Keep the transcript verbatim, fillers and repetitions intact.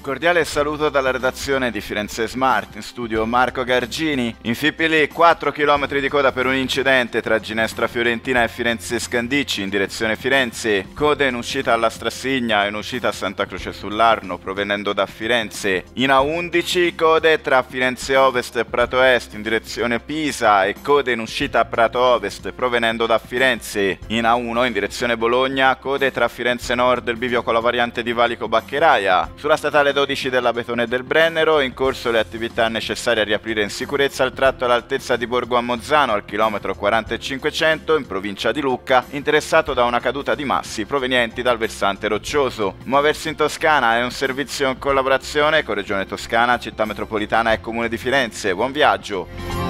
Cordiale saluto dalla redazione di Firenze Smart, in studio Marco Gargini. In Fipili quattro chilometri di coda per un incidente tra Ginestra Fiorentina e Firenze Scandicci in direzione Firenze. Code in uscita alla Strassigna e in uscita a Santa Croce sull'Arno provenendo da Firenze. In A undici code tra Firenze Ovest e Prato Est in direzione Pisa e code in uscita a Prato Ovest provenendo da Firenze. In A uno in direzione Bologna code tra Firenze Nord e il bivio con la variante di Valico Baccheraia. Sulla statale dodici della Betone del Brennero, in corso le attività necessarie a riaprire in sicurezza il tratto all'altezza di Borgo a Mozzano al chilometro quaranta e cinquecento in provincia di Lucca, interessato da una caduta di massi provenienti dal versante roccioso. Muoversi in Toscana è un servizio in collaborazione con Regione Toscana, Città Metropolitana e Comune di Firenze. Buon viaggio!